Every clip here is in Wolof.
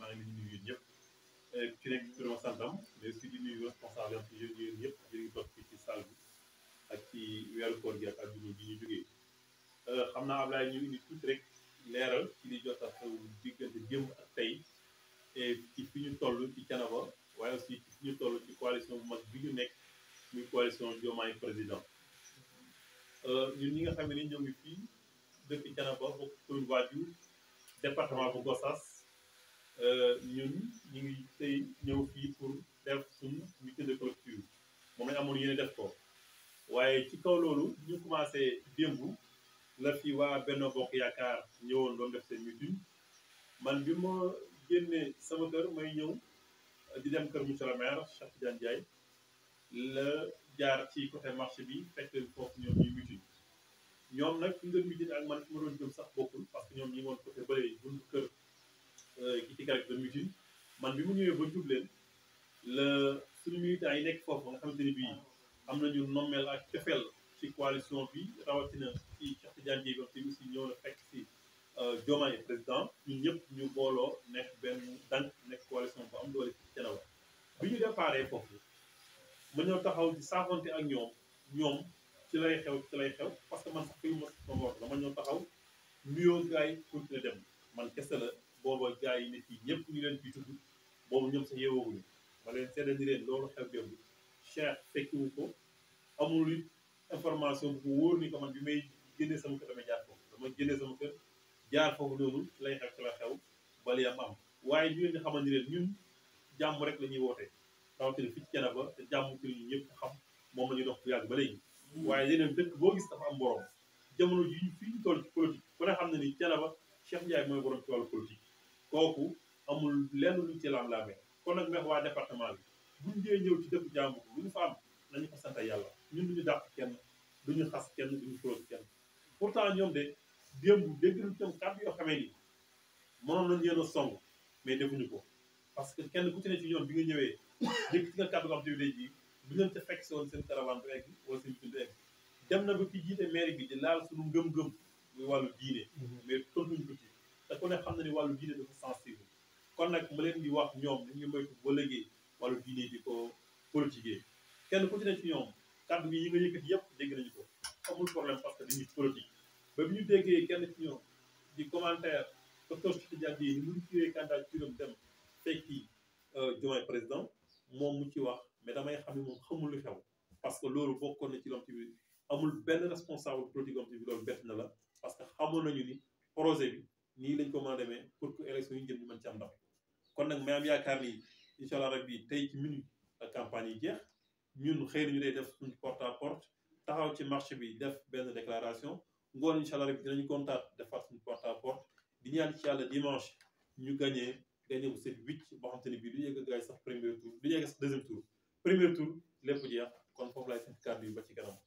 maa ngi leen di nuyu yéen ñëpp ci nekk turam santam mais aussi di nuyu responsable am ci yéen ñëpp jërëjëf toog fii ci salle bi ak ci weeru koor gi ak àdduna bi ñu jógee xam naa Ablaye ñu indi tuuti rek leeral ci li jot a xew diggante démb ak tey et ci fi ñu toll ci Thiénaba waaye aussi ci fi ñu toll ci coalition bu mag bi ñu nekk muy coalition diomaye président ñun ñi nga xam ne ñoo ngi fii dëkk Thiénaba bokk commune Wadiou département bu Gossas ñun ñu ngi tey ñëw fii pour def suñu meeting de clôture moom lañ amoon yéene def ko waaye ci kaw loolu ñu commencé démb la fi waa Benno Bokk Yaakaar ñëwoon doon def seen meeting man bi ma génnee sama kër may ñëw di dem kër monsieur le maire Cheikh Tidiane Ndiaye la jaar ci côté marché bi fekk foofu ñoom ñuy meeting ñoom nag fi ñu doon meeting ak man fi ma doon jëm sax bokkul parce que ñoom ñi woon côté bële buntu kër ki ci garab de meeting man bi mu ñëwee ba jub leen la suñu militants yi nekk foofu nga xamante ni bii am nañu nommeel ak cofeel ci coalition bi rawatina ci Cheikh Tidiane Dièye ba aussi ñëw na fekk si Diomaye président ñun ñëpp ñu booloo nekk benn dank nekk coalition bu am doole ci Thiénaba bi ñu déparé foofu ma ñëw taxaw di saafonte ak ñoom ci lay xew parce que man sax fi ma wax dama ñëw taxaw nuyoo gars yi continuer dem man kese la booba gars yi nit yi ñëpp ñu leen fi tudd boobu ñoom sax yeewoowuñu ma leen seede ni leen loolu xew démb Cheikh fekkiwu ko amul information bu ko wóor ni ko man bi may génnee sama kër damay jaar foofu dama génnee sama kër jaar foofu noonu ci lay xew ci la xew bali am waaye ñu leen di xamal ni leen ñun jàmm rek la ñuy woote rawatina fii ci Thiénaba te jàmm ci ñu ñëpp xam moom la ñuy dox bu yàgg ba léegi waaye yeneen dëkk boo gis dafa am borom jamono ji fii ñu toll ci politique ku ne xam ne ni Thiénaba Cheikh Ndiaye mooy borom ci wàllu politique kooku amul lenn luñ ci lam-laamee kon nag meex waa département bi buñ dee ñëw ci dëkk jàmm lu ñu fa am nañu ko sant yàlla ñun duñu dàq kenn duñu xas kenn duñu xuloo kenn pourtant ñoom de démb dégg nañu tam kàddu yoo xamee ni mënoon nañu leen a song mais defuñu ko parce que kenn ku ci ne ci ñoom bi nga ñëwee dégg ci nga kàddu ko am te ji bu leen ca fekk si woon seen caravane du egg wala seen du egg dem na ba ki jiite mairie bi di laal suñu ngëm-ngëm muy wàllu diine mais tontuñu ko ci te ku ne xam na ni wàllu diine dafa sensible kon nag ma leen di wax ñoom dañuy moytu ba léegi wàllu diine di ko politiquer kenn ku ci ne ci ñoom kàddu yi nga yëkkati yëpp dégg nañu ko amul problème parce que dañuy politique ba bi ñu déggee kenn ci ñoom di commentaire docteur Cheikh Tidiane Dièye ni mu tiré candidature dem fekki Diomaye président moom mu ci wax mais damay xam ne moom xamul lu xew parce que loolu bokkoon na ci lom ci bi amul benn responsable politique om ci bi loolu bett na la parce que xamoon nañu ni projet bi nii lañ ko mën a demee pour que élection yi jëm ñu mën ci am ndam kon nag may am yaakaar ni incha allah rabbi tey ci minute la campagne yi jeex ñun xëy nañu day def suñu porte à porte taxaw ci marché bi def benn déclaration ngoon incha allah rabbi dinañu kontaat defaat suñu porte à porte di ñaan ci yàlla dimanche ñu gagné bu set wicc boo xam te ne bii du yegg gaay sax premier tour du yegg sax deuxième tour premier tour lépp jeex kon foofu laay seen kàddu yi ba ci kanam.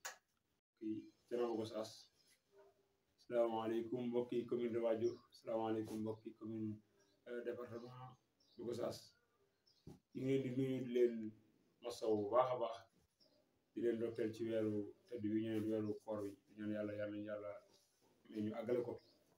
Thiénaba Gossas salaamaaleykum mbokki commune de Wadiou salaamaaleykum mbokki commune département de Gossas ñu ngi leen di nuyu di leen masaw bu baax a baax di leen dokkeel ci weeru tëdd bi ñëw weeru koor bi di ñaan yàlla mais ñu àggale ko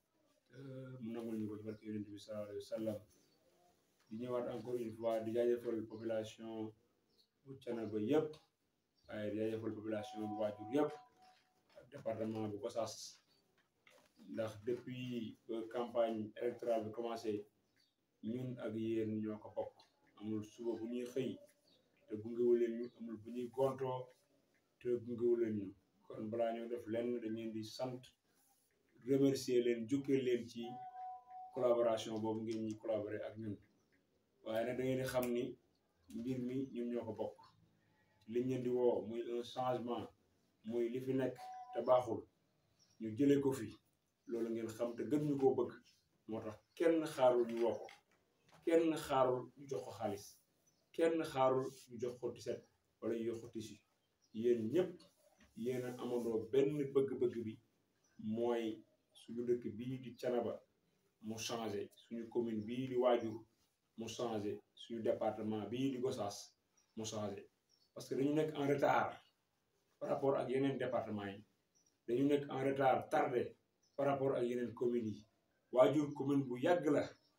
mu nangul ñu ko ci barke yonent bi sallallahu alayhi wa sallam di ñëwaat encore une fois di jaajëfal population bu Thiénaba yëpp waaye di jaajëfal population bu Wadiou yëpp département bu Gossas ndax depuis campagne électorale bi commencé ñun ak yéen ñoo ko bokk amul suba bu ñuy xëy te gungewu leen ñu amul bu ñuy gontoo te gungewu leen ñu kon balaa ñoo def lenn dañ leen di sant remercier leen jukkee leen ci collaboration boobu ngeen ñi collaborer ak ñun waaye nag da ngeen di xam ni mbir mi ñun ñoo ko bokk liñ leen di woo muy un changement muy li fi nekk te baaxul ñu jëlee ko fi loolu ngeen xam te gën ñu koo bëgg moo tax kenn xaarul ñu woo ko kenn xaarul ñu jox ko xaalis kenn xaarul ñu jox ko tiset wala ñu jox ko tissu yéen ñëpp yéen a amandoo benn bëgg-bëgg bi mooy suñu dëkk bii di Thiénaba mu changé suñu commune bii di Wadiou mu changé suñu département bii di Gossas mu changé parce que dañu nekk en retard par rapport ak yeneen département yi dañu nekk en retard tardé par rapport ak yeneen communes yi Wadiou commune bu yàgg la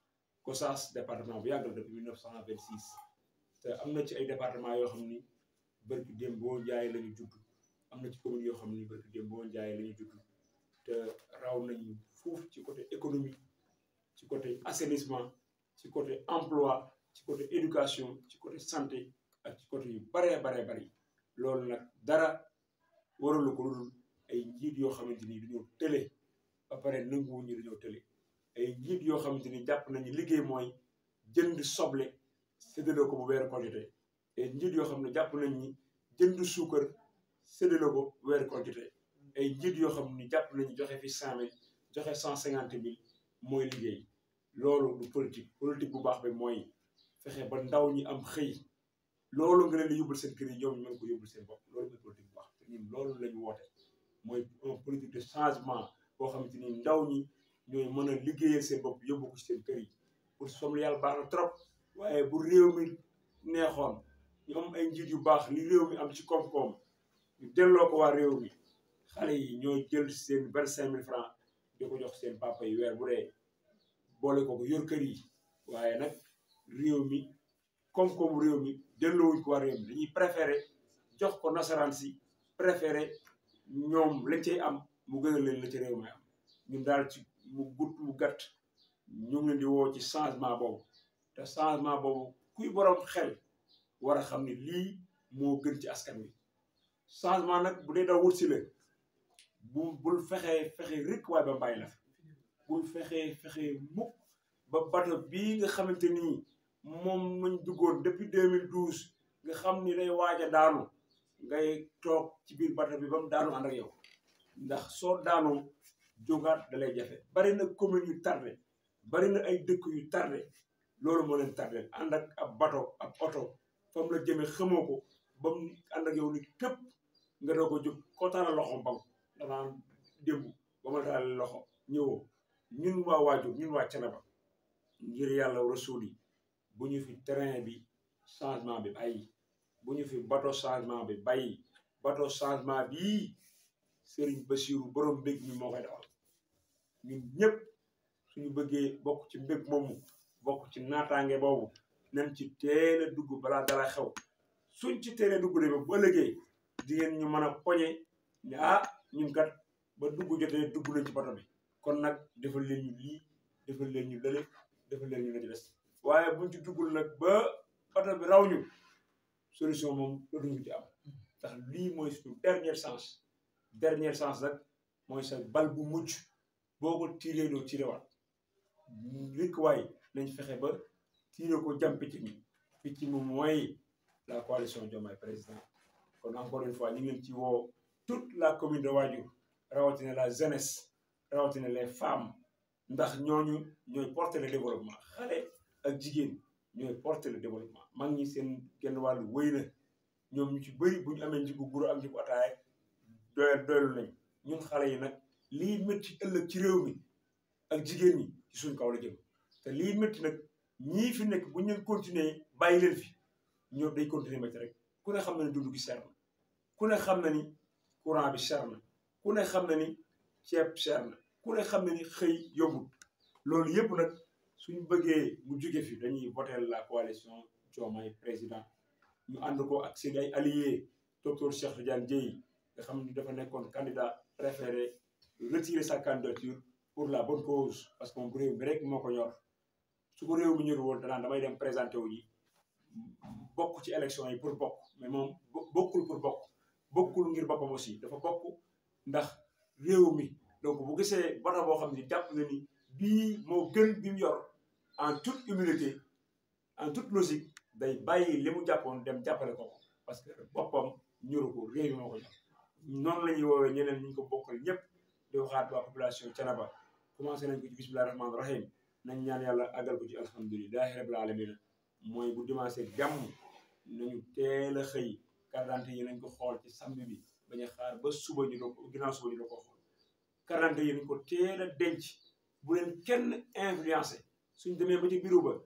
Gossas département bu yàgg la depuis 1926 te am na ci ay département yoo xam ni barki démb boo jaay la ñu judd am na ci commune yoo xam ni barki démb boo jaay la ñu judd te raw nañu foofu ci côté économie ci côté assainissement ci côté emploi ci côté éducation ci côté santé ak ci côté yu baree bari loolu nag dara waralu ko lu ay njiit yoo xamante ni dañoo tële ba pare nanguwuñu dañoo tële ay njiit yoo xamante ni jàpp nañu liggéey mooy jënd soble séddale ko bu weeru koor jotee ay njiit yoo xam ne jàpp nañ ni jënd suukar séddale ko bu weeru koor jotee ay njiit yoo xam ni jàpp nañu joxe fi 5000 joxe 150 000 mooy liggéey loolu du politique bu baax bi mooy fexe ba ndaw ñi am xëy loolu nga leen di yóbbul seen kër yi ñoom ñu mën ko yóbbul seen bopp loolu mooy politique bu baax te ñun loolu la ñu woote mooy un politique de changement boo xamante ni ndaw ñi ñooy mën a liggéeyal seen bopp yóbbu ko ci seen kër yi pour somme yàlla baax na trop waaye bu réew mi neexoon ñu am ay njiit yu baax li réew mi am ci koom-koom ñu delloo ko waa réew mi xale yi ñooy jël seen 25 000 francs di ko jox seen papa yi weer bu dee boole ko yor kër yi waaye nag réew mi koom-koomu réew mi delloowuñ ko waa réew mi dañuy préféré jox ko nasaraan si préféré ñoom lañ cay am mu gënal leen la ci réew mi am ñun daal ci mu gudd mu gàtt ñu ngi leen di woo ci changement boobu te changement boobu kuy borom xel war a xam ni lii moo gën ci askan wi changement nag bu dee daw wut si la bul fexe rek waaye ba mbàyyi la bul fexe mukk ba bato bii nga xamante ni moom mañ duggoon depuis 2012 nga xam ni day waaj a daanu ngay toog ci biir bato bi ba mu daanu ànd ak yow ndax soo daanoo jógaat da lay jafe bari na commune yu tardé bari na ay dëkk yu tardé loolu moo leen tardé ànd ak ab bato ab oto fa mu la jëmee xamoo ko ba mu ànd ak yow ni képp nga doo ko jóg koo taal loxo mbam danaa démb ba ma taal loxo ñëwoo ñun waa waajur ñun waa Thiénaba ngir yàlla rasul yi bu ñu fi terrain bi changement bi bàyyi bu ñu fi bateau changement bi bàyyi bateau changement bii Serigne Bassirou borom mbég mi moo koy defal ñun ñëpp suñu bëggee bokk ci mbég moomu bokk ci naataange boobu nañ ci teel a dugg balaa dara xew suñ ci teel a dugg de ba ëllëgee jigéen ñu mën a poñe ne ñun kat ba dugg jotee dugg nañ ci bato bi kon nag defal leen ñu lii defal leen ñu lële defal leen ñu la ci des waaye buñ ci duggul nag ba bato bi raw ñu solution moom dootuñu ci am ndax lii mooy suñu dernière chance nag mooy sa bal bu mucc boo ko tiiree doo tiirewaat rek waaye nañ fexe ba tiire ko jam picc mi mooy la coalition Diomaye président kon encore une fois ñu ngi leen ci woo toute la commune de Wadiouh rawatina la jeunesse rawatina les femmes ndax ñooñu ñooy porter le développement xale ak jigéen ñooy porter le développement mag ñi seen genn wàllu wëy na ñoom ñu ci bëri bu ñu amee njigu guro ak njigu ataaya doylu nañ ñun xale yi nag lii métti ëllëg ci réew mi ak jigéen ñi ci suñ kaw la jëm te lii métti nag ñii fi nekk bu ñu leen continuer bàyyi leen fi ñoom day continuer métti rek ku ne xam na ni dund gi cher na ku ne xam na ni courant bi cher na ku ne xam na ni ceeb cher na ku ne xam na ni xëy yombut loolu yëpp nag suñu bëggee mu jóge fi dañuy voter la coalition Diomaye président ñu ànd ko ak seen ay alliés docteur Cheikh Tidiane Dièye nga xam ni dafa nekkoon candidat préféré retirer sa candidature pour la bonne cause parce que moom bu réew mi rek moo ko ñor su ko réew mi ñor woon danaan damay dem présenté wu ji bokk ci élection yi pour bokk mais moom bokkul pour bokk bokkul ngir boppam aussi dafa bokk ndax réew mi donc bu gisee bata boo xam ni jàpp na ni bii moo gën bi mu yor en toute humilité en toute logique day bàyyi li mu jàppoon dem jàppale ko parce que boppam ñoru ko réew mi moo ko ñor noonu la ñuy woowee ñeneen ñu ko bokkal ñëpp di waxaat waa population Thiénaba commencé nañ ko ci bismillahi rahmaani rahim nañ ñaan yàlla àggal ko ci alhamdulilahi rabbil alamin mooy bu dimanche jàmm nañu teel a xëy carte d'identité yi nañ ko xool ci samedi bi bañ a xaar ba suba ñu ko ginnaaw suba ñu ko xool carte d'identité yi nañ ko teel a denc bu leen kenn influencé suñ demee ba ci bureau ba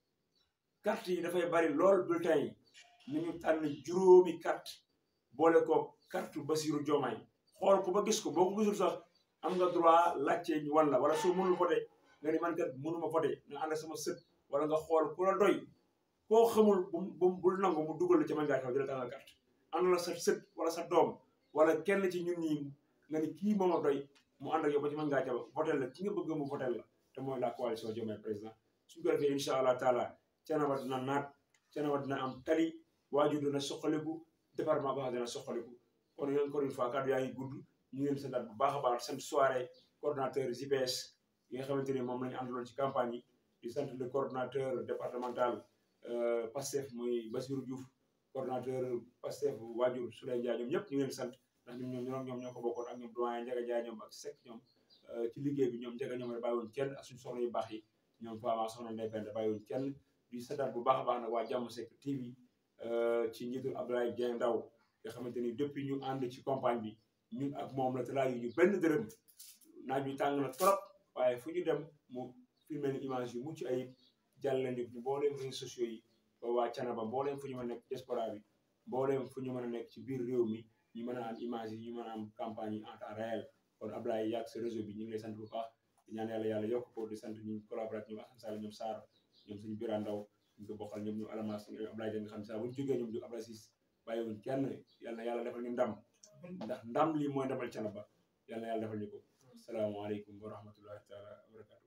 carte yi dafay bari lool bulletin yi nañu tànn juróomi carte boole ko carte Bassirou Diomaye xool ko ba gis ko boo ko gisul sax am nga droit laajte ñu wala soo mënul voté nga ni man kat mënuma voté nga ànd sama sët wala nga xool ku la doy koo xamul bul nangu mu dugal la ci mën ngaa xew jëla tàngal carte ànd la sa sët wala sa doom wala kenn ci ñun ñi nga ni kii moom a doy mu ànd ak yow ba ci mën ngaa jaw votel la ki nga bëgg mu votel la te mooy la coalition Diomaye président suñ ko defee incha allah taala Thiénaba dina naat Thiénaba dina am tali waajur dina soqaliku département ba dina soqaliku kon encore une fois kàddu yaa ngi gudd ñu ngi leen santaat bu baax a baax seen soirée coordonnateur JPS yi nga xamante ni moom lañu àndaloon ci campagne yi di sant le coordonnateur départemental Pastef muy Bassirou Diouf coordonnateur Pastef waajur Souley Ndiaye ñoom ñëpp ñu ngi leen sant ndax ñoom ñoo ko bokkoon ak ñoom doyen Ndiaga Ndiaye ñoom ak Seck ñoom ci liggéey bi ñoom Ndiaga ñoom rek bàyyiwuñ kenn ak suñu soxla yu baax yi ñoom Fama soxna Ndeye Penda bàyyiwuñ kenn di santaat bu baax a baax nag waa Jàmm Seck TV ci njiitul Abdoulaye Dieng Ndaw nga xamante ni depuis ñu ànd ci campagne bi ñun ak moom la te laaj ñu benn dërëm naaj bi tàng na trop waaye fu ñu dem mu filmé ni image yu mucc ayib jàllale nit ñi mbooleem réseaux sociaux yi ba waa Thiénaba mbooleem fu ñu mën a nekk diaspora bi mbooleem fu ñu mën a nekk ci biir réew mi ñu mën a am image yi ñu mën a am campagne yi en temps réel kon Abdoulaye yàgg sa réseau bi ñu ngi lay sant bu baax di ñaan yàlla yokk ko di sant ñu collaborateur ñoom Assane Sall ñoom Sarr ñoom suñu Bira Ndaw ñu ko bokkal ñoom ñu alamas Abdoulaye da nga xam saa bu ñu jógee ñoom jóg Abdoulaye Ciss bàyyiwuñ kenn yal na yàlla defal ñu ndam ndax ndam lii mooy ndamal Thiénaba yal na yàlla defal ñu ko asalaamaaleykum wa rahmatullahi taala wa barakatu